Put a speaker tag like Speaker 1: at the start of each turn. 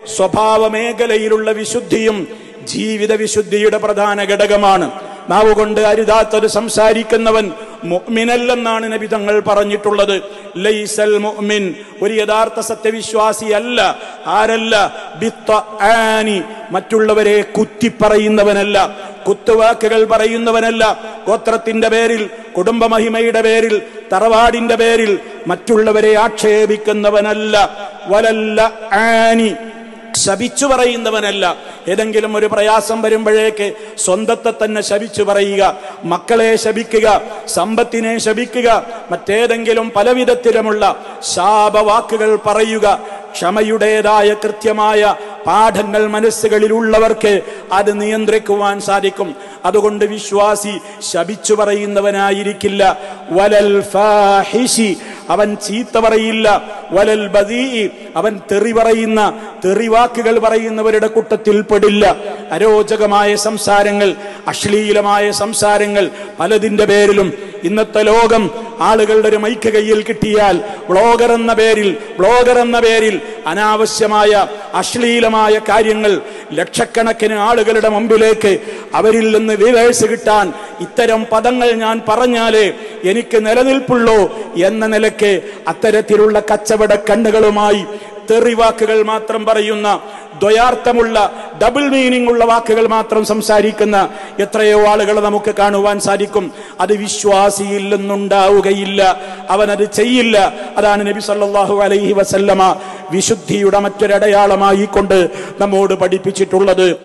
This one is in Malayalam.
Speaker 1: സ്വഭാവ മേഖലയിലുള്ള വിശുദ്ധിയും ജീവിത വിശുദ്ധിയുടെ പ്രധാന ഘടകമാണ്. നാവുകൊണ്ട് അരുതാത്തത് സംസാരിക്കുന്നവൻ മുഅ്മിനല്ലെന്നാണ് നബി തങ്ങൾ പറഞ്ഞിട്ടുള്ളത്. ലൈസൽ മുഅ്മിൻ, ഒരു യഥാർത്ഥ സത്യവിശ്വാസി അല്ല. ആരല്ല? ബിത്തആനി, മറ്റുള്ളവരെ കുത്തിപ്പറയുന്നവനല്ല, കുത്തുവാക്കുകൾ പറയുന്നവനല്ല. ഗോത്രത്തിന്റെ പേരിൽ, കുടുംബമഹിമയുടെ പേരിൽ, തറവാടിന്റെ പേരിൽ മറ്റുള്ളവരെ ആക്ഷേപിക്കുന്നവനല്ല. വലല്ല ആനി, ശപിച്ചു പറയുന്നവനല്ല. ഏതെങ്കിലും ഒരു പ്രയാസം വരുമ്പോഴേക്ക് സ്വന്തത്തെ തന്നെ ശപിച്ചു പറയുക, മക്കളെ ശപിക്കുക, സമ്പത്തിനെ ശപിക്കുക, മറ്റേതെങ്കിലും പലവിധത്തിലുമുള്ള ശാപവാക്കുകൾ പറയുക. ക്ഷമയുടേതായ കൃത്യമായ പാഠങ്ങൾ മനസ്സുകളിലുള്ളവർക്ക് അത് നിയന്ത്രിക്കുവാൻ സാധിക്കും. അതുകൊണ്ട് വിശ്വാസി ശപിച്ചു പറയുന്നവനായിരിക്കില്ല. വലൽ ഫാഹിഷി, അവൻ ചീത്ത പറയില്ല. വലൽ ബദീ, അവൻ തെറി പറയുന്ന, തെറിവാക്കുകൾ പറയുന്നവരുടെ കൂട്ടത്തിൽ പെടില്ല. അരോചകമായ സംസാരങ്ങൾ, അശ്ലീലമായ സംസാരങ്ങൾ പലതിന്റെ പേരിലും ഇന്നത്തെ ലോകം ആളുകളുടെ ഒരു മൈക്ക് കയ്യിൽ കിട്ടിയാൽ ബ്ലോഗർ എന്ന പേരിൽ അനാവശ്യമായ അശ്ലീലമായ കാര്യങ്ങൾ ലക്ഷക്കണക്കിന് ആളുകളുടെ മുമ്പിലേക്ക് അവരിൽ നിന്ന് വ്യൂവേഴ്സ് കിട്ടാൻ ഇത്തരം പദങ്ങൾ ഞാൻ പറഞ്ഞാലേ എനിക്ക് നിലനിൽപ്പുള്ളൂ എന്ന നിലയ്ക്ക് അത്തരത്തിലുള്ള കച്ചവട കണ്ണുകളുമായി തെറിവാക്കുകൾ മാത്രം പറയുന്ന, ദ്വയാർത്ഥമുള്ള, ഡബിൾ മീനിങ് ഉള്ള വാക്കുകൾ മാത്രം സംസാരിക്കുന്ന എത്രയോ ആളുകളെ നമുക്ക് കാണുവാൻ സാധിക്കും. അത് വിശ്വാസിയിൽ നിന്നുണ്ടാവുകയില്ല, അവനത് ചെയ്യില്ല. അതാണ് നബി സല്ലല്ലാഹു അലൈഹി വസല്ലമ വിശുദ്ധിയുടെ മറ്റൊരടയാളമായി കൊണ്ട് നമ്മോട് പഠിപ്പിച്ചിട്ടുള്ളത്.